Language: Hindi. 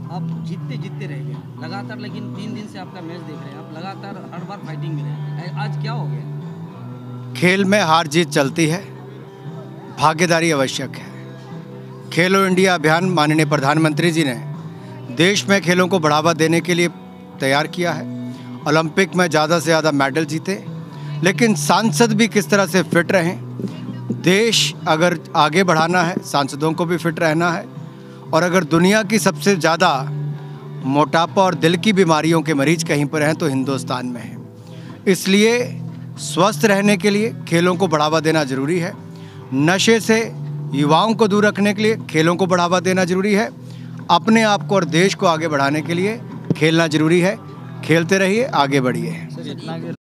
आप जीतते रह गए लगातार, लेकिन 3 दिन से आपका मैच देख रहे हैं, आप लगातार हर बार फाइटिंग में रहे, आज क्या हो गया? खेल में हार जीत चलती है, भागीदारी आवश्यक है। खेलो इंडिया अभियान माननीय प्रधानमंत्री जी ने देश में खेलों को बढ़ावा देने के लिए तैयार किया है। ओलंपिक में ज़्यादा से ज़्यादा मेडल जीते, लेकिन सांसद भी किस तरह से फिट रहें। देश अगर आगे बढ़ाना है, सांसदों को भी फिट रहना है। और अगर दुनिया की सबसे ज़्यादा मोटापा और दिल की बीमारियों के मरीज कहीं पर हैं तो हिंदुस्तान में है। इसलिए स्वस्थ रहने के लिए खेलों को बढ़ावा देना ज़रूरी है। नशे से युवाओं को दूर रखने के लिए खेलों को बढ़ावा देना ज़रूरी है। अपने आप को और देश को आगे बढ़ाने के लिए खेलना ज़रूरी है। खेलते रहिए, आगे बढ़िए।